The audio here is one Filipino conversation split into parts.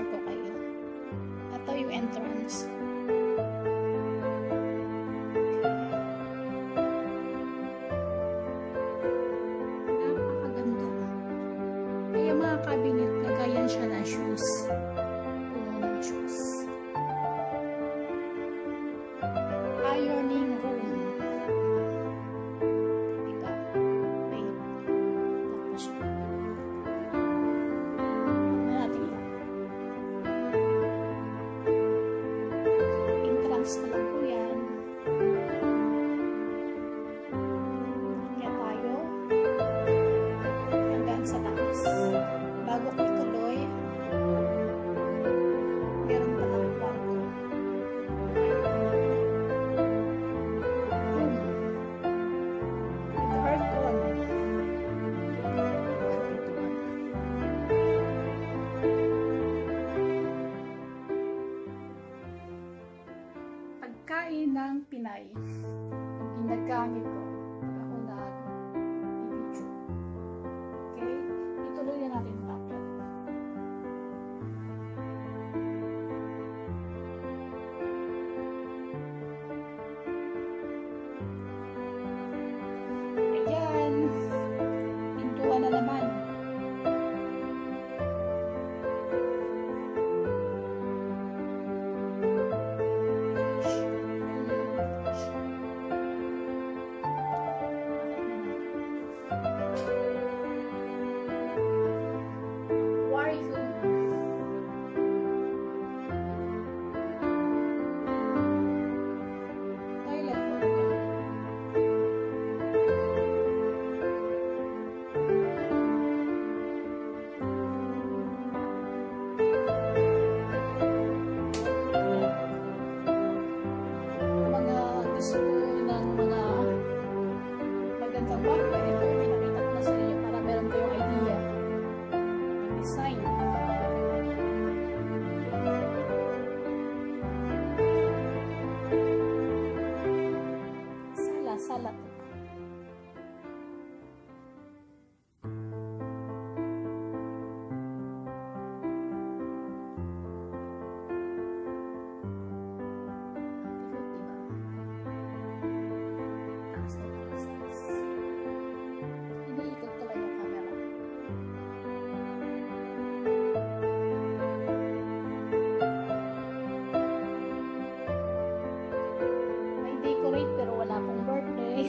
ko kayo. Ito yung entrance. Napakaganda. Kaya mga cabinet, lagayan siya ng shoes. Puno ng shoes. Ironing room. Diba? Wait. Tapos siya. Entrance na lang po yan. Kaya tayo hanggang sa taas. Bago ko ituloy, meron pa lang kwarto. Room. With aircon. Pagkain ng Pinay. Ang ginagamit ko pag ako nag-video. Okay? Ituloy na natin ito. Ayan. Pintuan na naman. Sala po. Iniikot ko lang yung camera. May decorate pero wala pong birthday.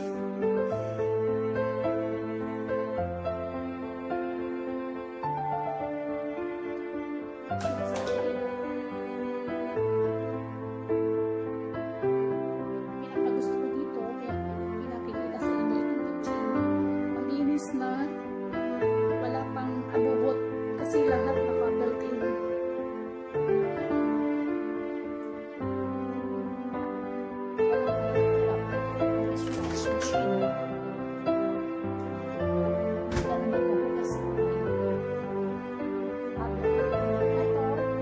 Pinakagusto ko dito, kaya pinakikita sa inyo itong kitchen. Malinis na, wala pang abubot kasi lahat naka-built-in. Ito,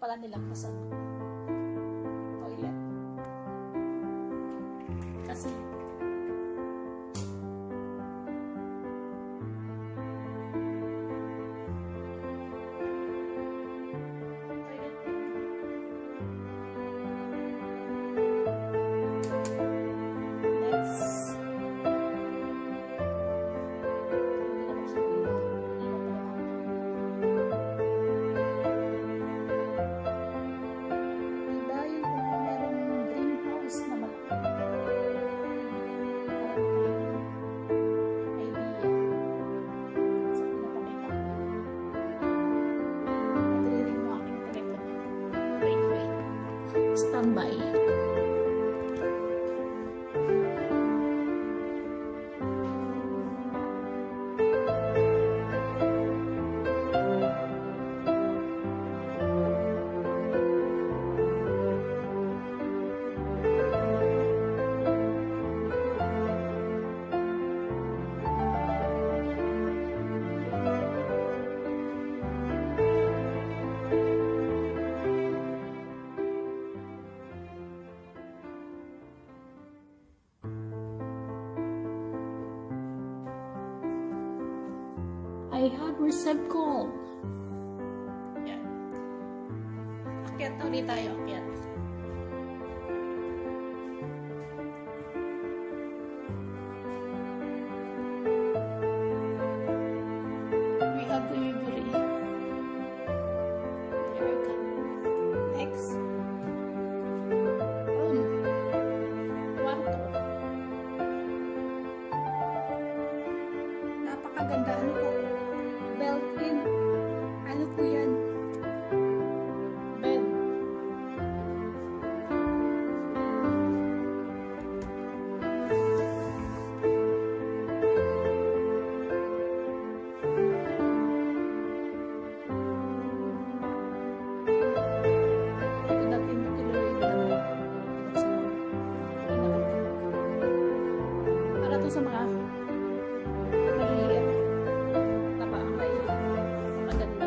pala nilang kasal toilet. Kasi standby. I have received call. Yan. Akyat ulit tayo. Akyat. We have delivery. There we go. Next. Kwarto. Napakaganda. Ano po? Built-in. Ano po yan? Bed. Ito natin tuloy para to sa mga maliliit na bahay. Maganda.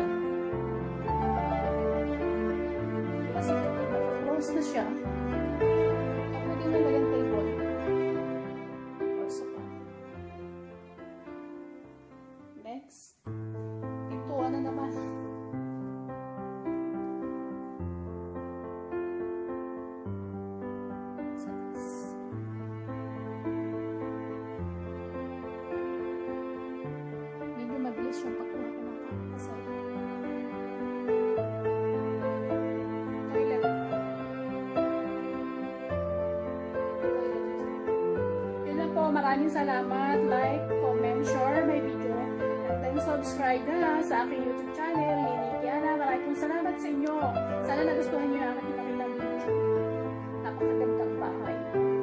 Kasi kapag naka-close na siya, pwede na lang table or sofa. Next. Ito, ano naman? Medyo mabilis yung pagkuha ko ng kasal. Toilet. Yun lang po. Maraming salamat. Like, comment, share my video. At then subscribe na sa aking YouTube channel, Lini Kiana. Maraming salamat sa inyo. Sana nagustuhan niyo ang aking pinakitang video. Napakagandang bahay.